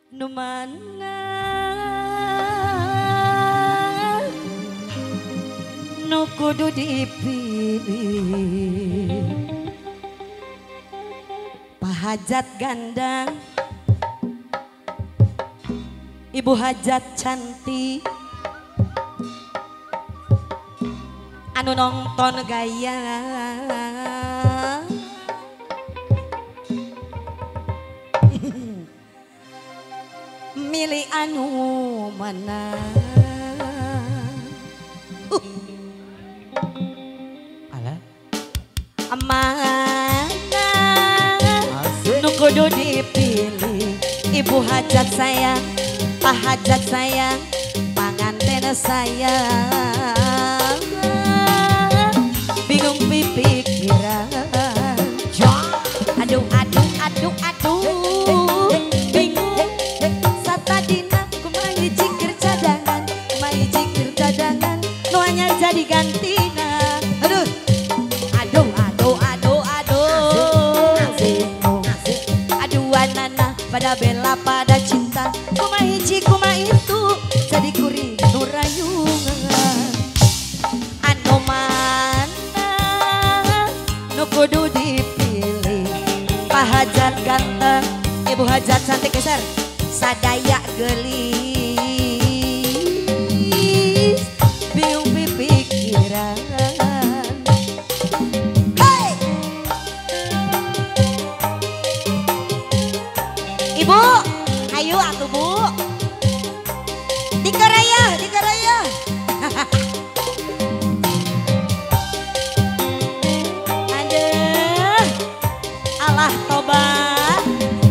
Nu mana nu kudu dipilih, pahajat gandang, ibu hajat cantik, anu nonton gaya, milih anu mana. Mana nu kudu dipilih, ibu hajat sayang, pak hajat sayang, panganten sayang, bingung pipikiran, aduh aduh aduh aduh, bingung satadina kumaha jikir cadangan, kumaha jikir cadangan, nu anyar jadi gantina. Pada bela pada cinta, kuma hiji kuma itu jadi kuring nurayungan. Anu mana nu kudu dipilih, pak hajat ganteng, ibu hajat cantik geser, sadaya gelis, bingung pikiran. Ibu, ayo atuh Bu. Dikaraya, dikaraya. Aduh, alah tobat.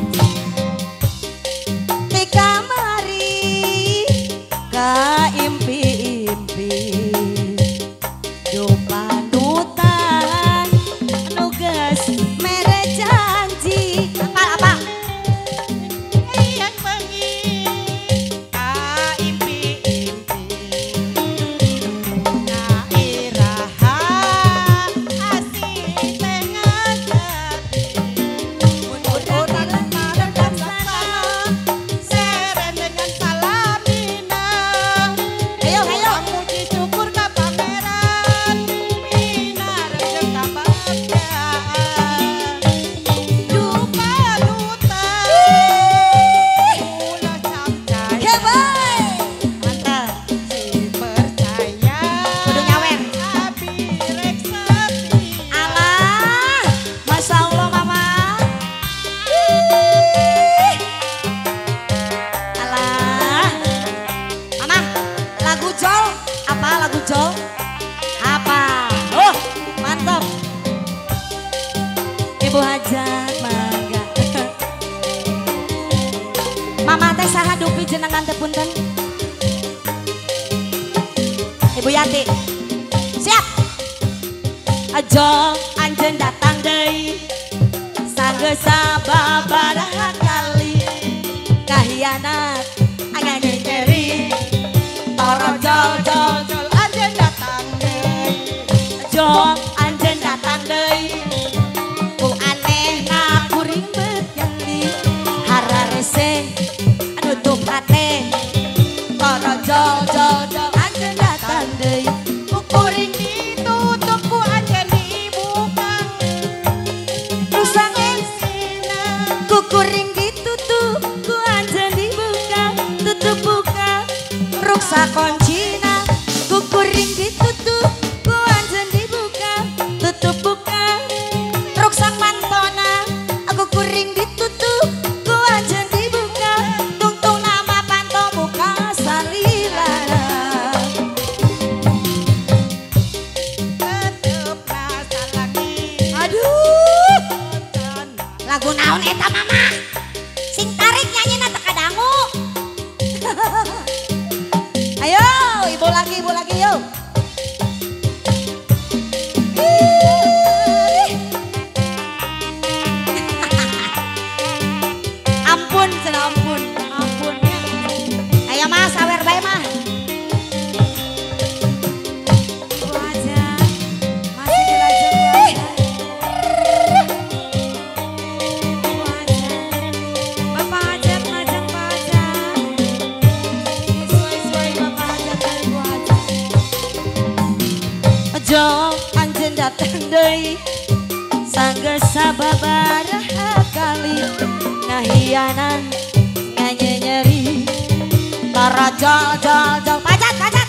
Di kamari, ka impi-impi, dupa dutan, nugas mere janji. Apa? Ibu hajat mangga. Mama teh saha dupi jenengan teh punten? Ibu Yati. Siap. Ajo anjeun datang deui. Sageus sababaraha kali. Kahianat angan nyeri. Toro jol jol jol anjeun datang deui. Ajo anjeun datang deui. Nutup hati, toro jol jol jol anjeun datang deui, kukuring ditutup ku anjeun dibuka, rusak esina, kukuring ditutup ku anjeun dibuka, tutup buka, rusak kuncina, kukuring ditutup ku anjeun dibuka, tutup buka, rusak mantona, aku kuring ditutup. Lagu naon eta mama? Sing tarik nyanyi teu kadangu. Ayo, ibu lagi yuk. Ampun, cenah ampun. Ampun ya. Ayo Mas, sawer bae mah. Ibu aja. Masih dilajeng. deui sanggeus sababaraha kali ngahianan nganyenyeri para jol pajat pajat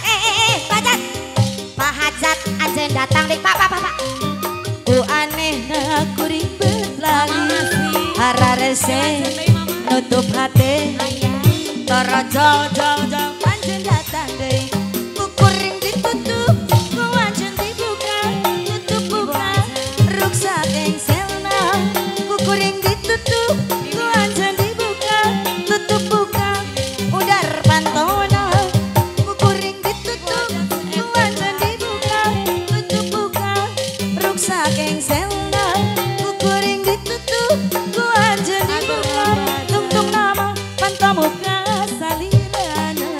pahajat ajen datang dek pak ku aneh na kuring berlali hararese nutup hati para jol ajen datang dek ku kuring ditutup ku ajen dibuka tutup buka ruksa engselna ku kuring ditutup ku ajen dibuka tutup buka udar pantona ku kuring ditutup ku ajen dibuka tutup buka ruksa engselna ku kuring ditutup ku ajen dibuka tungtung nama pantamuka salilana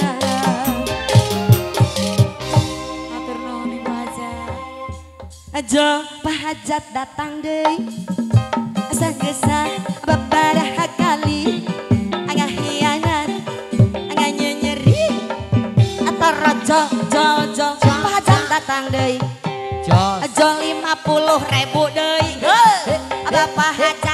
atur nuhun ibu hajat ajo pahajat datang deui sanggeusna babaraha kali angah hianat angah nyenyeri atau rojo pahajat datang deui ajo 50.000 deui abah pahajat